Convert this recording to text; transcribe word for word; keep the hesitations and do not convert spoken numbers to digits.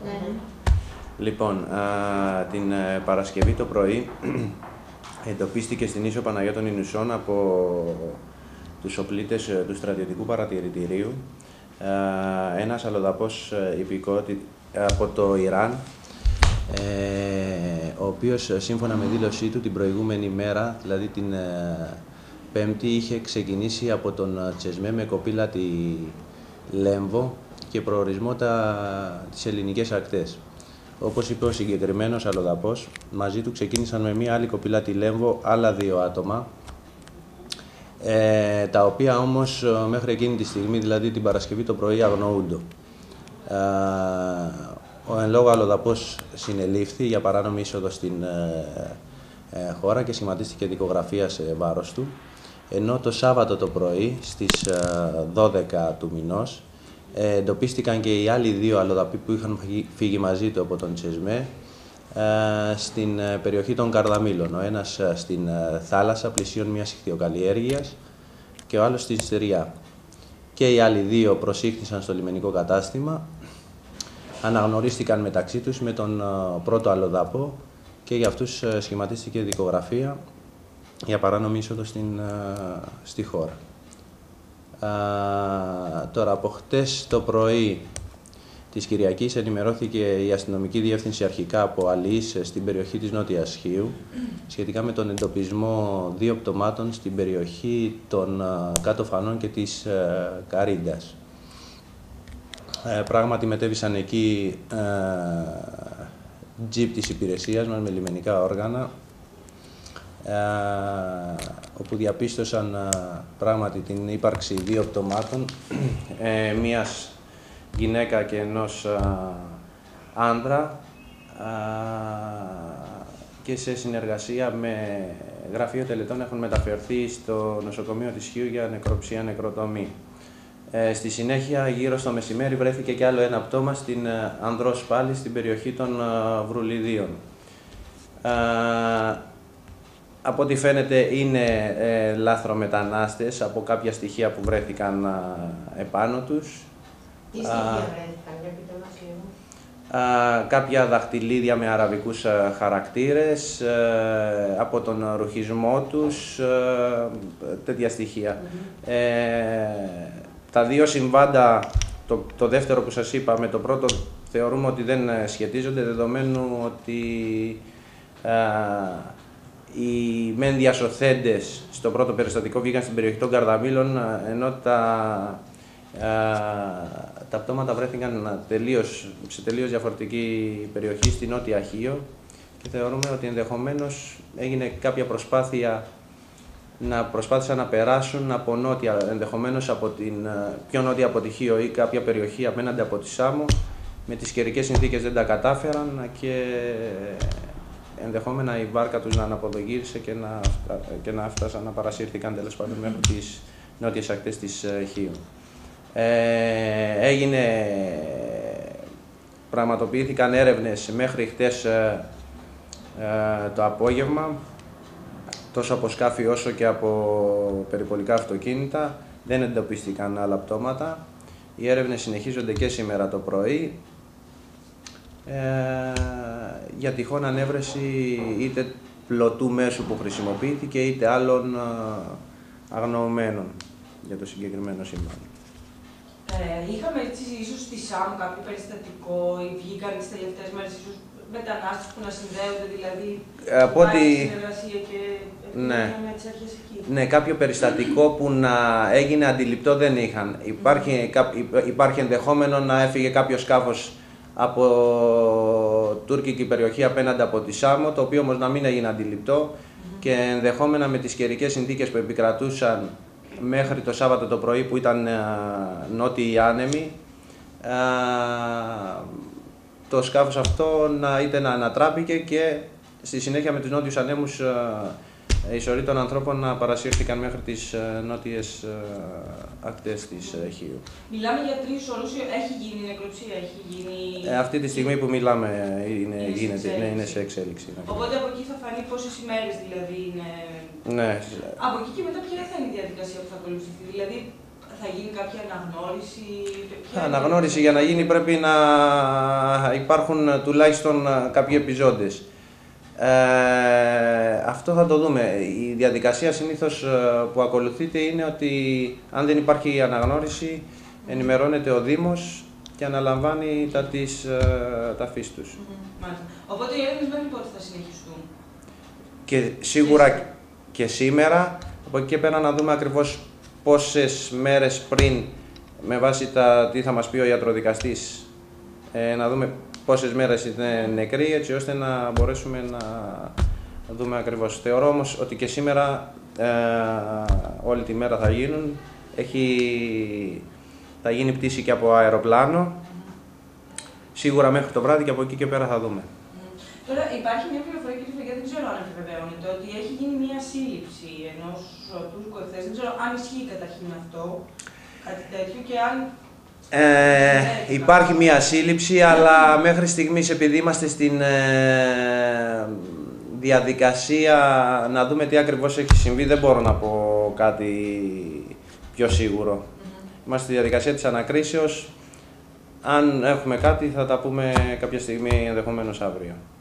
Ναι. Λοιπόν, α, την ε, Παρασκευή το πρωί εντοπίστηκε στην Ίσο Παναγιώτων Ινουσών από τους οπλίτες ε, του στρατιωτικού παρατηρητηρίου ε, ένας αλλοδαπός ε, υπηκότη από το Ιράν, ε, ο οποίος σύμφωνα με δήλωσή του την προηγούμενη μέρα, δηλαδή την ε, Πέμπτη, είχε ξεκινήσει από τον Τσεσμέ με κοπήλατη Λέμβο και προορισμό τα, τις ελληνικές ακτές. Όπως είπε ο συγκεκριμένος αλλοδαπός, μαζί του ξεκίνησαν με μία άλλη κοπήλατη Λέμβο άλλα δύο άτομα, ε, τα οποία όμως μέχρι εκείνη τη στιγμή, δηλαδή την Παρασκευή το πρωί, αγνοούντο. Ε, ο εν λόγω αλλοδαπός συνελήφθη για παράνομη είσοδο στην ε, ε, χώρα και σχηματίστηκε δικογραφία σε βάρος του, ενώ το Σάββατο το πρωί στις ε, δώδεκα του μηνός ε, εντοπίστηκαν και οι άλλοι δύο αλλοδαποί που είχαν φύγει μαζί του από τον Τσεσμέ ε, στην ε, περιοχή των Καρδαμήλων. Ο ένας ε, στην ε, θάλασσα πλησίων μιας ιχθυοκαλλιέργειας και ο άλλος στην Στεριά. Και οι άλλοι δύο προσήχθησαν στο λιμενικό κατάστημα, αναγνωρίστηκαν μεταξύ τους με τον ε, πρώτο αλλοδαπό και για αυτούς ε, σχηματίστηκε δικογραφία για παράνομη είσοδο στην, ε, στη χώρα. Α, τώρα, από χτες το πρωί της Κυριακής ενημερώθηκε η αστυνομική διεύθυνση αρχικά από αλληλείς στην περιοχή της Νότιας Χίου σχετικά με τον εντοπισμό δύο πτωμάτων στην περιοχή των α, κάτω Φανών και της α, Καρίντας. Ε, πράγματι μετέβησαν εκεί α, τζιπ της υπηρεσίας μας με λιμενικά όργανα, Uh, όπου διαπίστωσαν uh, πράγματι την ύπαρξη δύο πτωμάτων, ε, μίας γυναίκα και ενός uh, άντρα, uh, και σε συνεργασία με γραφείο τελετών έχουν μεταφερθεί στο νοσοκομείο της Χίου για νεκροψία νεκροτομή. Ε, στη συνέχεια, γύρω στο μεσημέρι, βρέθηκε και άλλο ένα πτώμα στην uh, Ανδρός πάλι, στην περιοχή των uh, Βρουλιδίων. Uh, Από ό,τι φαίνεται είναι ε, λάθρομετανάστες από κάποια στοιχεία που βρέθηκαν α, επάνω τους. Τι στοιχεία α, βρέθηκαν, για πείτε μας λίγο. Α, κάποια δαχτυλίδια με αραβικούς α, χαρακτήρες, α, από τον ρουχισμό τους, α, τέτοια στοιχεία. Mm-hmm. ε, τα δύο συμβάντα, το, το δεύτερο που σας είπα με το πρώτο, θεωρούμε ότι δεν σχετίζονται, δεδομένου ότι α, οι μεν διασωθέντες στο πρώτο περιστατικό βγήκαν στην περιοχή των Καρδαμήλων, ενώ τα, α, τα πτώματα βρέθηκαν τελείως, σε τελείως διαφορετική περιοχή, στη Νότια Χίο, και θεωρούμε ότι ενδεχομένως έγινε κάποια προσπάθεια να προσπάθησαν να περάσουν από νότια, ενδεχομένως από την πιο νότια από τη Χίο ή κάποια περιοχή απέναντι από τη Σάμο. Με τις καιρικές συνθήκες δεν τα κατάφεραν και ενδεχόμενα η βάρκα τους να αναποδογύρισε και να, και να φτάσαν να παρασύρθηκαν τέλος πάντων μέχρι τις νότιες ακτές της Χίου. Ε, έγινε, πραγματοποιήθηκαν έρευνες μέχρι χτες ε, ε, το απόγευμα, τόσο από σκάφη όσο και από περιπολικά αυτοκίνητα. Δεν εντοπίστηκαν άλλα πτώματα. Οι έρευνες συνεχίζονται και σήμερα το πρωί ε, για τυχόν ανέβρεση είτε πλωτού μέσου που χρησιμοποιήθηκε είτε άλλων ε, αγνοωμένων για το συγκεκριμένο σύμπαν. Ε, είχαμε έτσι ίσως στη ΣΑΜ κάποιο περιστατικό ή βγήκαν τις τελευταίες μέρες ίσως μετανάστες που να συνδέονται, δηλαδή ε, από ότι συνεργασία και ναι. με τις αρχές εκεί. Ναι, κάποιο περιστατικό που να έγινε αντιληπτό δεν είχαν. Υπάρχει, mm. υπάρχει ενδεχόμενο να έφυγε κάποιο σκάφος από τουρκική περιοχή απέναντι από τη Σάμο, το οποίο όμως να μην έγινε αντιληπτό mm. και ενδεχόμενα με τις καιρικές συνθήκες που επικρατούσαν μέχρι το Σάββατο το πρωί που ήταν νότιοι άνεμοι, το σκάφος αυτό να είτε να ανατράπηκε και στη συνέχεια με τους νότιους ανέμους οι σωροί των ανθρώπων να παρασύρθηκαν μέχρι τις νότιες ακτές της Χίου. Μιλάμε για τρεις όρους, έχει γίνει νεκροψία, έχει γίνει... Ε, αυτή τη στιγμή που μιλάμε είναι, είναι, γίνεται, ναι, είναι σε εξέλιξη. Ναι. Οπότε από εκεί θα φανεί πόσες ημέρες δηλαδή είναι... Ναι. Από εκεί και μετά ποια θα είναι η διαδικασία που θα ακολουθηθεί, δηλαδή θα γίνει κάποια αναγνώριση. Ποια Αναγνώριση είναι... για να γίνει πρέπει να υπάρχουν τουλάχιστον κάποιοι επιζώντες. Ε, αυτό θα το δούμε. Η διαδικασία συνήθως που ακολουθείται είναι ότι αν δεν υπάρχει αναγνώριση, ενημερώνεται ο Δήμος και αναλαμβάνει τα της ταφής τους. Mm-hmm. Οπότε οι έρευνες μέχρι πότε θα συνεχιστούν? Και σίγουρα και σήμερα, από εκεί και πέρα να δούμε ακριβώς πόσες μέρες πριν, με βάση τα τι θα μας πει ο ιατροδικαστής, ε, να δούμε πόσες μέρες είναι νεκροί, έτσι ώστε να μπορέσουμε να δούμε ακριβώς. Θεωρώ όμως ότι και σήμερα ε, όλη τη μέρα θα γίνουν. Έχει, θα γίνει πτήση και από αεροπλάνο. Σίγουρα μέχρι το βράδυ και από εκεί και πέρα θα δούμε. Τώρα υπάρχει μια πληροφορία, κύριε Φεγγιά, δεν ξέρω αν επιβεβαιώνεται, ότι έχει γίνει μια σύλληψη ενός Τούρκου εχθές. Δεν ξέρω αν ισχύει καταρχήν αυτό, κάτι τέτοιο, και αν... Ε, υπάρχει μια σύλληψη, αλλά μέχρι στιγμής, επειδή είμαστε στην ε, διαδικασία να δούμε τι ακριβώς έχει συμβεί, δεν μπορώ να πω κάτι πιο σίγουρο. Mm-hmm. Είμαστε στη διαδικασία της ανακρίσεως. Αν έχουμε κάτι θα τα πούμε κάποια στιγμή, ενδεχομένως αύριο.